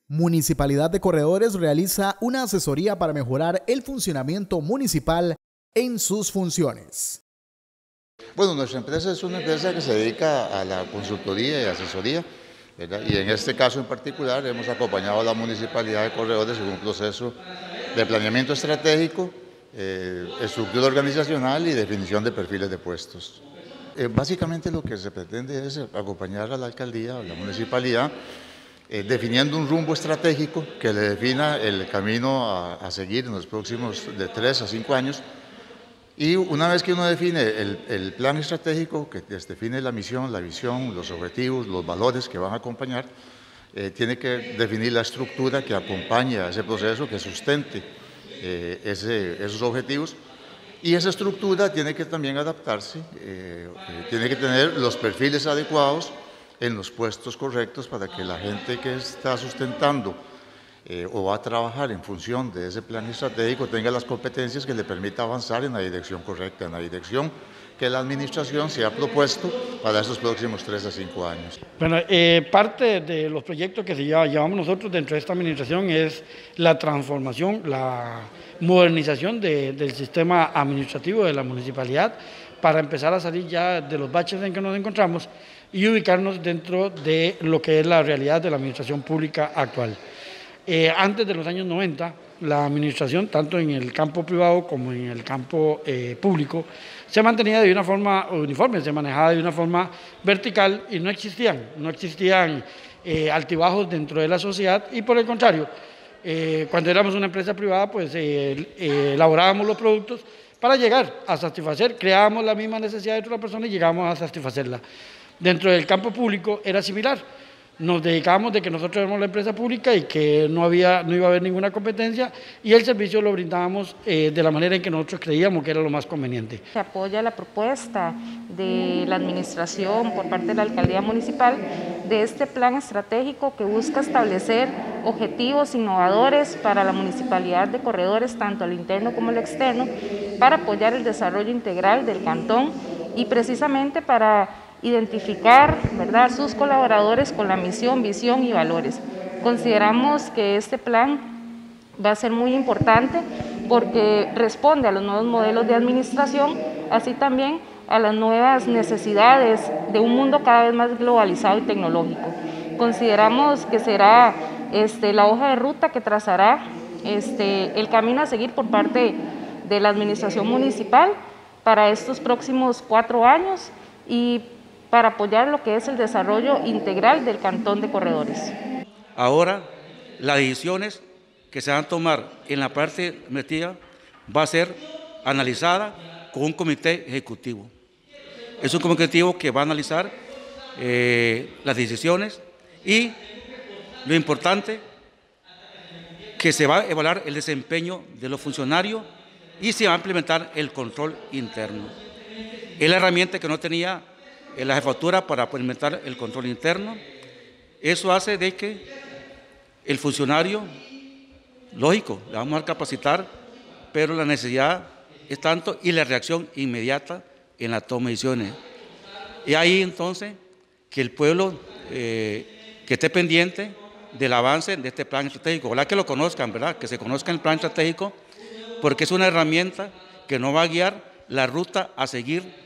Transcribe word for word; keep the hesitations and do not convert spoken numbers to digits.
Municipalidad de Corredores realiza una asesoría para mejorar el funcionamiento municipal en sus funciones. Bueno, nuestra empresa es una empresa que se dedica a la consultoría y asesoría, ¿verdad? Y en este caso en particular hemos acompañado a la Municipalidad de Corredores en un proceso de planeamiento estratégico, eh, estructura organizacional y definición de perfiles de puestos. Eh, básicamente lo que se pretende es acompañar a la alcaldía, a la municipalidad, eh, definiendo un rumbo estratégico que le defina el camino a, a seguir en los próximos de tres a cinco años. Y una vez que uno define el, el plan estratégico, que define la misión, la visión, los objetivos, los valores que van a acompañar, eh, tiene que definir la estructura que acompañe a ese proceso, que sustente eh, ese, esos objetivos. Y esa estructura tiene que también adaptarse, eh, eh, tiene que tener los perfiles adecuados en los puestos correctos para que la gente que está sustentando Eh, o va a trabajar en función de ese plan estratégico tenga las competencias que le permita avanzar en la dirección correcta, en la dirección que la administración se ha propuesto para estos próximos tres a cinco años. Bueno, eh, parte de los proyectos que se lleva, llevamos nosotros dentro de esta administración es la transformación, la modernización de, del sistema administrativo de la municipalidad para empezar a salir ya de los baches en que nos encontramos y ubicarnos dentro de lo que es la realidad de la administración pública actual. Eh, antes de los años noventa, la administración, tanto en el campo privado como en el campo eh, público, se mantenía de una forma uniforme, se manejaba de una forma vertical y no existían, no existían eh, altibajos dentro de la sociedad y por el contrario, eh, cuando éramos una empresa privada, pues eh, eh, elaborábamos los productos para llegar a satisfacer, creábamos la misma necesidad de otra persona y llegábamos a satisfacerla. Dentro del campo público era similar. Nos dedicamos de que nosotros éramos la empresa pública y que no, había, no iba a haber ninguna competencia y el servicio lo brindábamos eh, de la manera en que nosotros creíamos que era lo más conveniente. Se apoya la propuesta de la administración por parte de la alcaldía municipal de este plan estratégico que busca establecer objetivos innovadores para la municipalidad de Corredores, tanto al interno como al externo, para apoyar el desarrollo integral del cantón y precisamente para identificar, ¿verdad?, sus colaboradores con la misión, visión y valores. Consideramos que este plan va a ser muy importante porque responde a los nuevos modelos de administración, así también a las nuevas necesidades de un mundo cada vez más globalizado y tecnológico. Consideramos que será este, la hoja de ruta que trazará este, el camino a seguir por parte de la administración municipal para estos próximos cuatro años y para apoyar lo que es el desarrollo integral del Cantón de Corredores. Ahora, las decisiones que se van a tomar en la parte administrativa va a ser analizada con un comité ejecutivo. Es un comité ejecutivo que va a analizar eh, las decisiones y lo importante, que se va a evaluar el desempeño de los funcionarios y se va a implementar el control interno. Es la herramienta que no tenía en la jefatura para implementar el control interno. Eso hace de que el funcionario, lógico, le vamos a capacitar, pero la necesidad es tanto y la reacción inmediata en la toma de decisiones. Y ahí entonces que el pueblo eh, que esté pendiente del avance de este plan estratégico, ojalá que lo conozcan, ¿verdad?, que se conozca el plan estratégico, porque es una herramienta que nos va a guiar la ruta a seguir